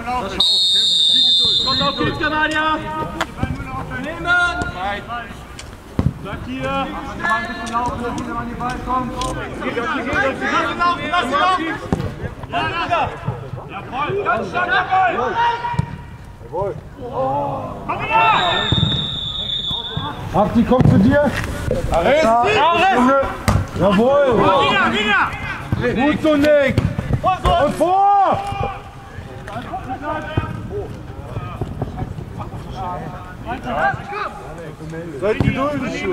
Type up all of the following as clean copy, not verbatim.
Kommt auf geht's, Kanadier! Nehmen! Bleib hier! Mal ein bisschen laufen, dass jeder an die Ball kommt. Lass ihn laufen, lass ihn laufen! Ja, wieder! Ja, voll! Ganz stark, jawohl! Jawohl! Komm wieder! Abdi, kommt zu dir! Arrest! Jawohl! Wieder! Gut so, Nick! Und vor! Seid geduldig!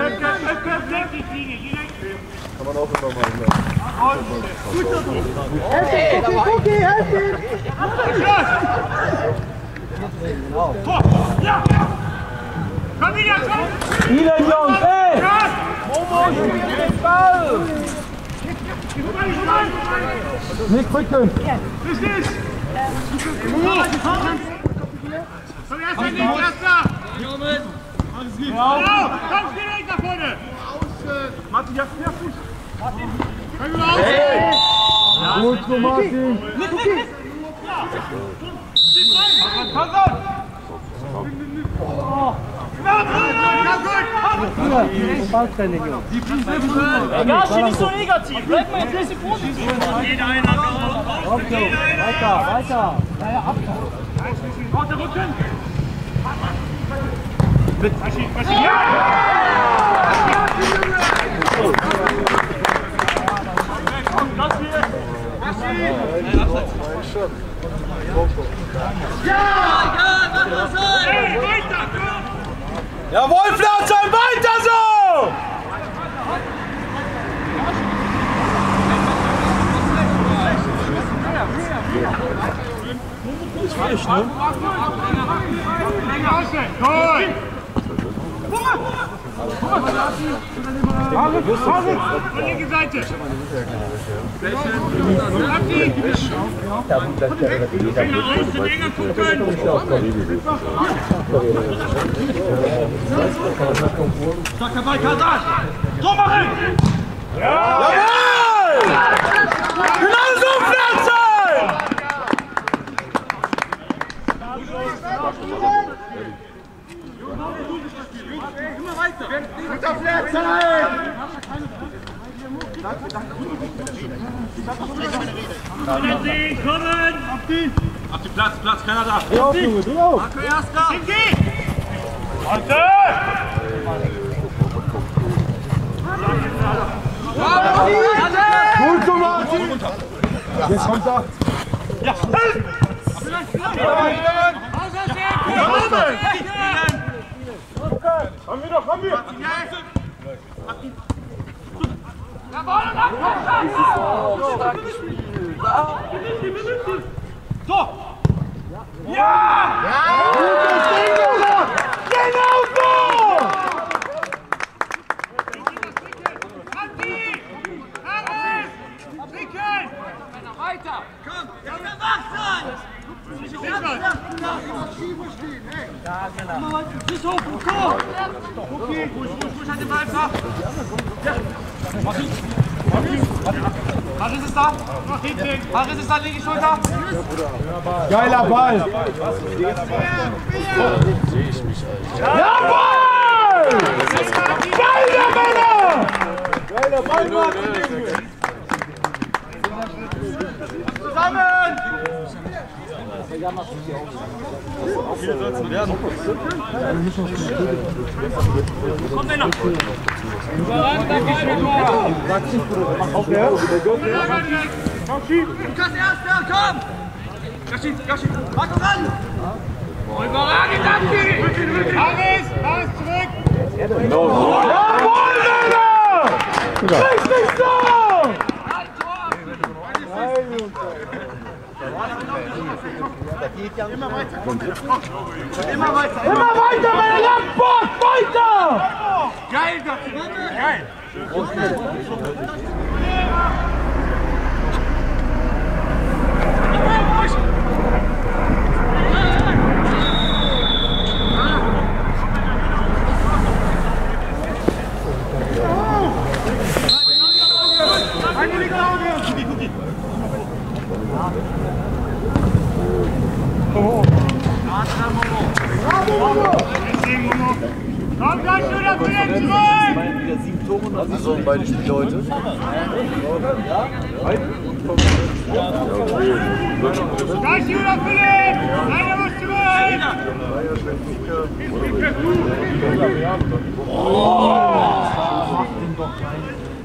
Kann man auch immer mal. Helft ihn, Cookie, helft ihn! Ja! Komm wieder, komm! Wieder, Jungs, ey! Momo, spiel den Ball! Nick, rücken! Richtig! Komm, erster Nick, erster! Alles gut! Komm, steh direkt nach vorne! Martin, ja, Fuß! Komm über aus! Gut so, Martin! Egal, steht nicht so negativ. Bleib mal jetzt ein bisschen positiv. Jeder einer kommt. Weiter! Auf der Rücken. Mit. Ja! Das hier. Hey, weiter! Jawohl, Flerzheim, weiter so! Ist falsch, ne? Von linken Seite! Starker Ball, Kasan! So machen! Jawohl! Genau so, Flerzheim! Immer weiter! Guter Flerzheim! Kommen! Auf den Platz, keiner da! Dreh auf, Junge, dreh auf! Marco erster! Warte! Gut so, Martin! Jetzt kommt er! Ja! Haben wir! So! Ja! Gutes Ding gemacht! Genau so! Weiter! Komm! Ja, wach sein! Ja, genau. Nicht hoch, Tor! Okay, ruhig an den Ball flach. Ja. Haris ist da. Haris ist da, linke Schulter. Geiler Ball! Jawohl! Geiler Männer! Geiler Ball, Martin! Zusammen! Kommt einer! Auf der! Lukas erster, komm! Gashi! Marco ran! Überragend, Abdi! Haris zurück! Jawohl, Männer! Richtig so! Immer weiter! Immer weiter, meine Landsport! Weiter! Geil, das geil! Komm, gleich wieder für den zurück! Wieder 7 Tore nach Saison beide Spiele heute. Gleich wieder für den! Einer muss zurück! Mach den doch rein.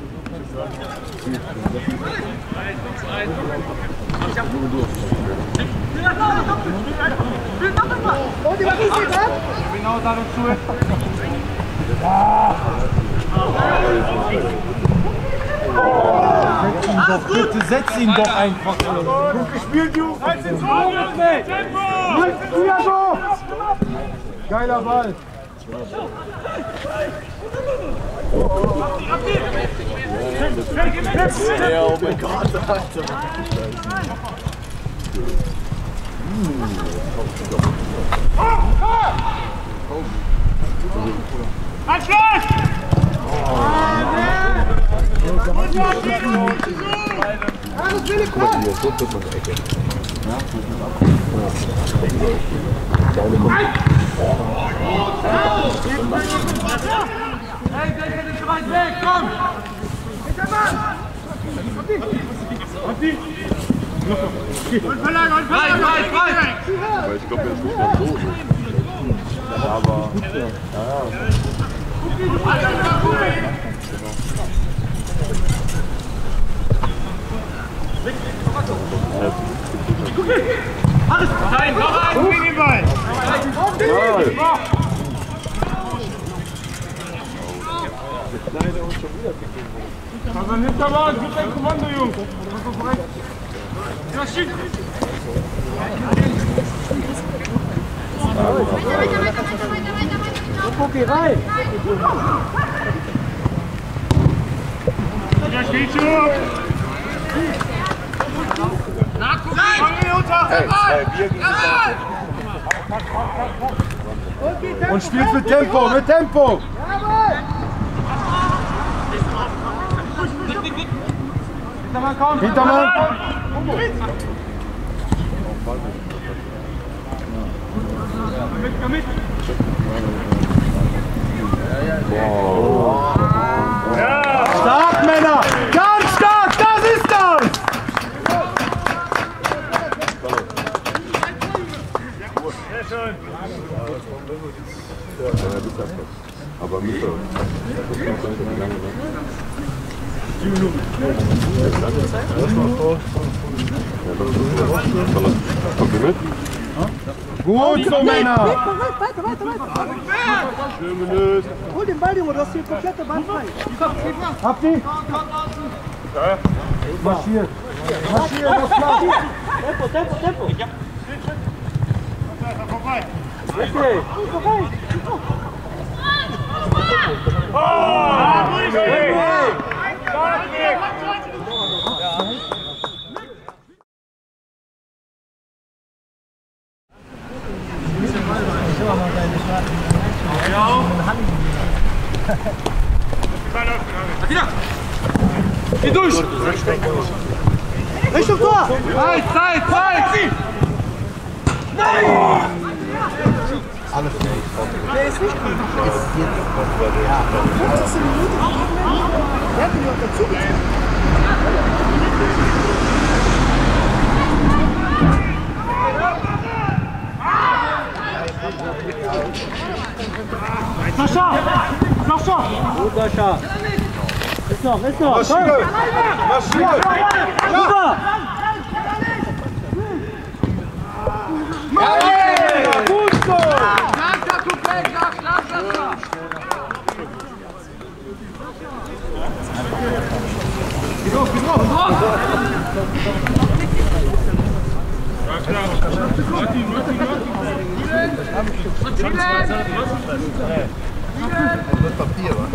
Genau da dazu. Setz ihn doch einfach. Gut gespielt, Jungs! Tempo! Geiler Ball! Ja, oh mein Gott, Alter. Anschluss! Hey, der geht nicht so weit weg, komm! Und verlagern, frei! Weil ich glaube, der ist nicht mehr so. Aber. Alles rein, noch ein, gegen den Ball! Also Hintermann, gib dein Kommando, Jungs! Ja, schieß! Okay, rein! Ja, spiel zu! Nachgucken! Und spielt mit Tempo, mit Tempo! Hintermann, komm! Hintermann! Komm mit! Stark, Männer! Ganz stark! Das ist das! Sehr schön! Aber Mitte. Kommt ihr mit? Gut so, Männer! Schön gelöst. Hol den Ball, Junge, du hast hier komplette Ball frei. Habt ihr? Marschiert! Marschiert, das klar! Tempo! Vorbei! Okay! Geh durch! Richtung Tor! Zeit! Nein! Alles nicht. Der ist nicht gut. Ja, 50. Minute. Der hat mich auch dazu gezogen. Sascha! Gut, Sascha! Ist noch! Marschiere! Super! Gut so! Sascha, Kulkelka, schlag Sascha! Geh drauf! Das Papier, wa?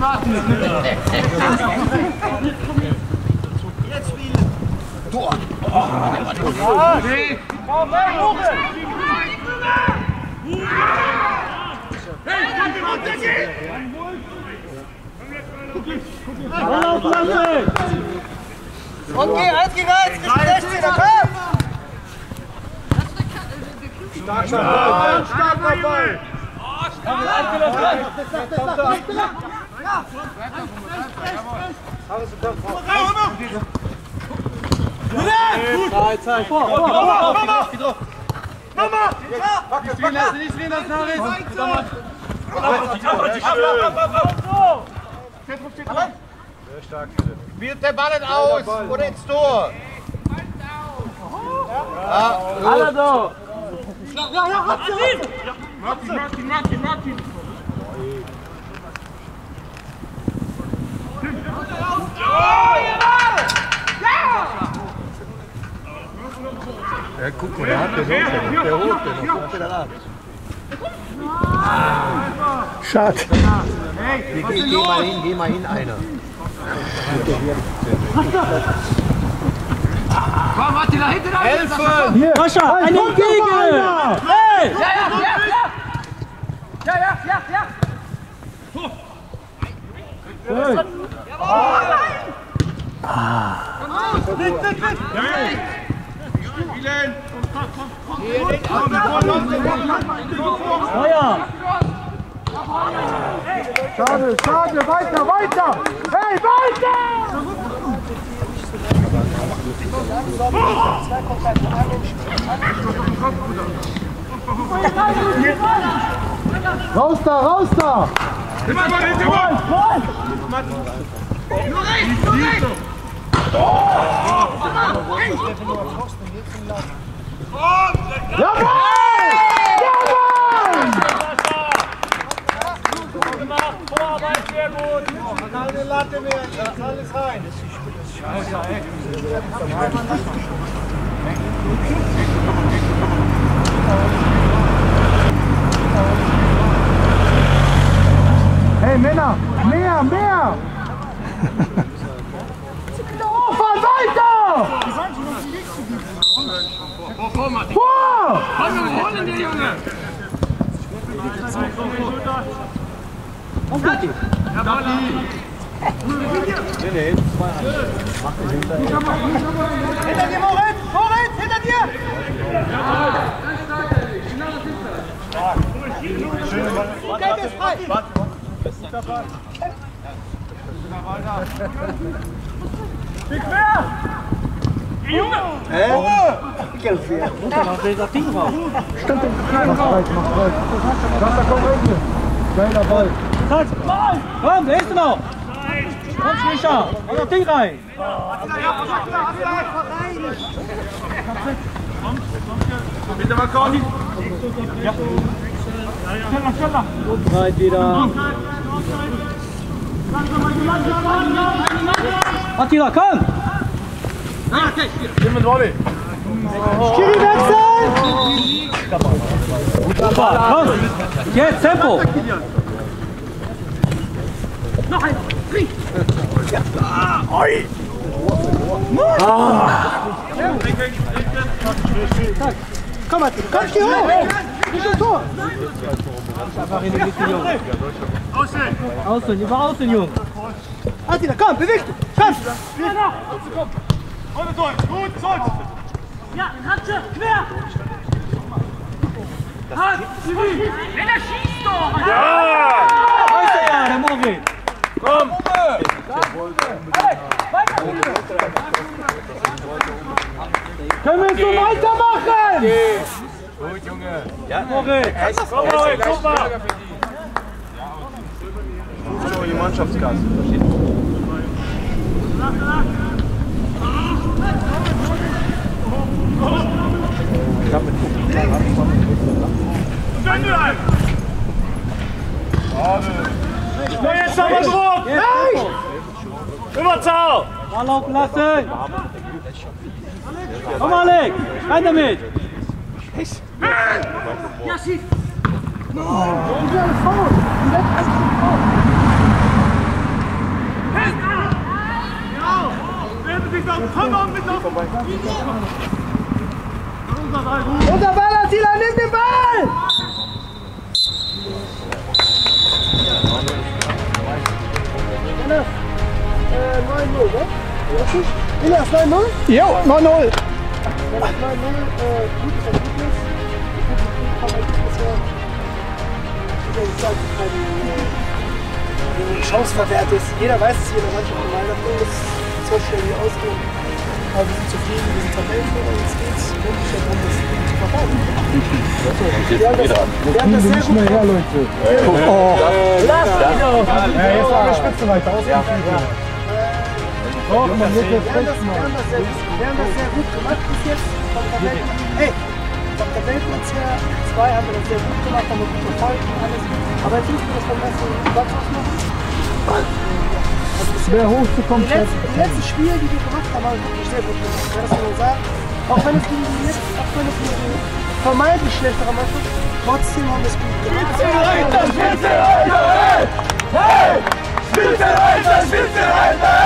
Jetzt spielen! Tor! Nee! Okay, 1 gegen 1, Richtung 16er, komm! Starker Ball! Zeit! Mama! Nicht sehen, das Naris! Sehr stark, Philipp. Spielt der Ball nicht aus oder ins Tor? Alle so! Martin! Ja, guck mal, der hat der Rot, der noch. Schade. Geh mal hin, einer. Komm, Attila, hinten an! Helfen! Hier! Sascha, eine Gegen! Hey! Ja! Schade, weiter! Hey, weiter! Raus da! Nur rechts! Jawohl! Vorarbeit, sehr gut! Keine Latte mehr, lass alles rein. Hey Männer, mehr! Weiter! Vor, Martin! Vor! Komm, holen den Junge! Ja, Balli! Nee, zwei Hände. Mach den hinter. Hinter dir, Moritz! Hinter dir! Geld ist frei! Nicht mehr! Junge! Mach breit. Sascha, komm rein. Geiler Ball. Komm, der ist noch! Komm, Schlichter! Mach noch Ding rein! Bitte mal Conny! Ja. Schneller! Und rein wieder! Attila, komm! Nimm den Volley. Schiri wechseln! Super, komm! Jetzt Tempo! Noch ein! Trink! Oi! Komm, Attila, komm, steh hoch! Nicht im Tor! Einfach in die Mitte, Junge! Außen! Außen, über außen, Junge! Attila, komm, beweg dich! Komm! Ohne Tor! Gut, Solz! Ja, Ratsche, quer! Hand, Zivil! Wenn er schießt doch! Ja! Da ist er ja, der Moritz! Komm! Können wir so weitermachen? Gut, Junge. Ja, Moritz! Komm, Moritz, super! So, die Mannschaftskasse. Jetzt haben wir Druck! Überzahl! Mal laufen lassen! Komm, Alex! Rein damit! Ja, schieß! Unser Ball, Attila, nimm den Ball! Elias, 9-0, ne? Elias, 9-0? Jo, 9-0. Wenn das 9-0 gutes Ergebnis. vom Ergebnis her, wie gesagt, keine Chance verwehrt ist. Jeder weiß es hier in der Mannschaft, normal das soll schnell hier ausgehen. Aber wir sind zufrieden, wir sind Tabellenführer, jetzt geht's wirklich darum, das zu verteidigen. Wir haben das sehr gut gemacht. Leute. Jetzt war der Spitzenreiter ausgeführt. Doch, man wird jetzt recht machen. Wir haben das sehr gut gemacht bis jetzt. Vom Tabellenplatz her 2 haben wir das sehr gut gemacht, haben wir gut verfolgt und alles. Aber jetzt müssen wir das vom ersten Platz aus machen. Schwer hochzukommen. Die letzten Spiele, die wir gemacht haben, haben wir wirklich sehr gut gemacht. Ja, das kann man sagen. Auch wenn es gegen eine vermeintlich schlechtere Mannschaft, trotzdem haben wir es gut gemacht. Spitzenreiter! Hey! Spitzenreiter!